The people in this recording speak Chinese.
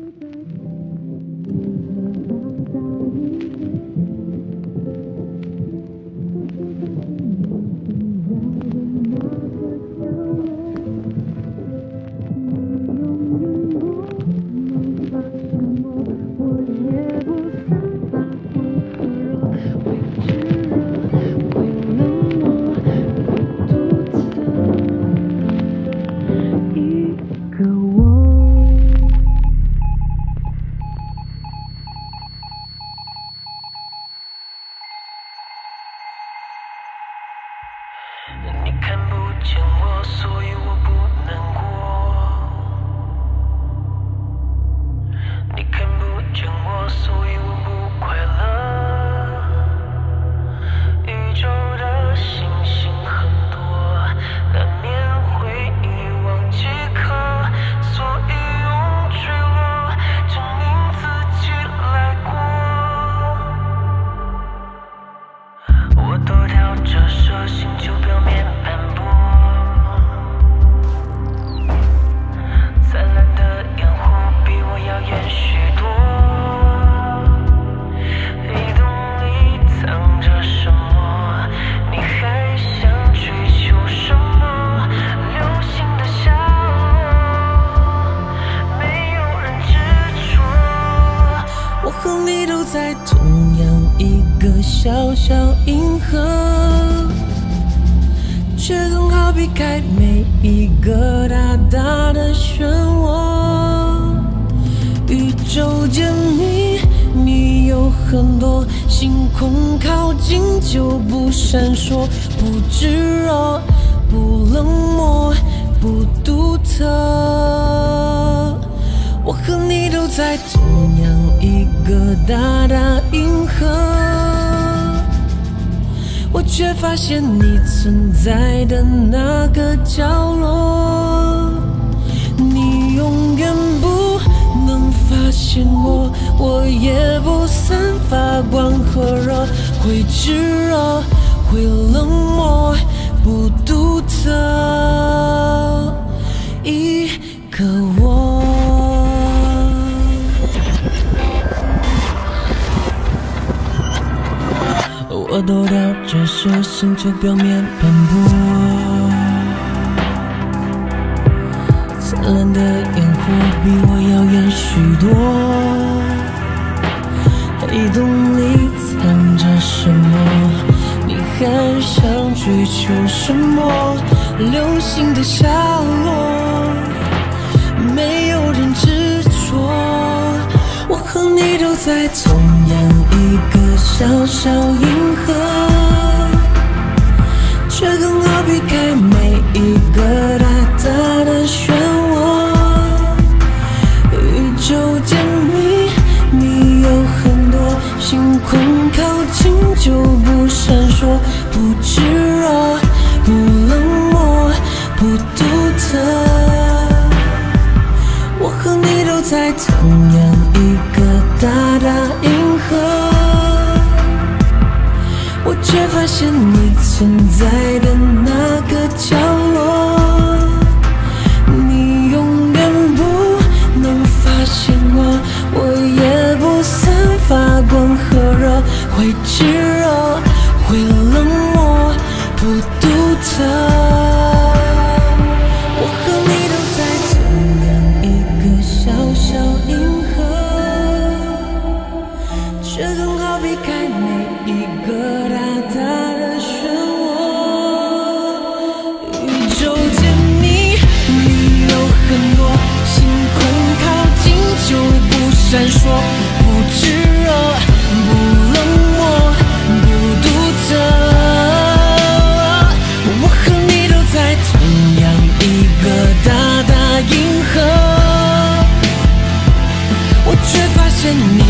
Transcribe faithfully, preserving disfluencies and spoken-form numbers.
你看不见我，所以我不难过。你看不见我，所以我不快乐。宇宙的星星很多，难免会遗忘几颗，所以用坠落证明自己来过。我躲掉这射星球表面斑驳，灿烂的烟火比我遥远许多。黑洞里藏着什么？你还想追求什么？流星的下落，没有人执着。我和你都在同样一个小小银河，却刚好避开每一个大大的漩涡。宇宙间秘密有很多，星空靠近就不闪烁，不炙热，不冷漠，不独特。我和你都在同样一个大大银河，我却发现你存在的那个角落。你永远不能发现我，我也不散发光和热，会炙热，会冷漠，不独特。一个我。我躲掉这射星球表面斑驳，灿烂的烟火比我遥远许多。黑洞里藏着什么？你还想追求什么？流星的下落，没有人执着。我和你都在同样一个小小银河，却刚好避开每一个大大的漩涡。宇宙间秘密有很多，星空靠近就不闪烁，不炙热，不冷漠，不独特。我和你都在同样一个大大银河，我却发现你存在的那个角落。你永远不能发现我，我也不散发光和热，会炙热，会冷漠，不独特。我和你都在同样一个小小银河，却刚好避开每一个大大的漩涡。宇宙间秘密有很多，星空靠近就不闪烁，不炙热，不冷漠，不独特。我和你都在同样一个大大银河，我却发现你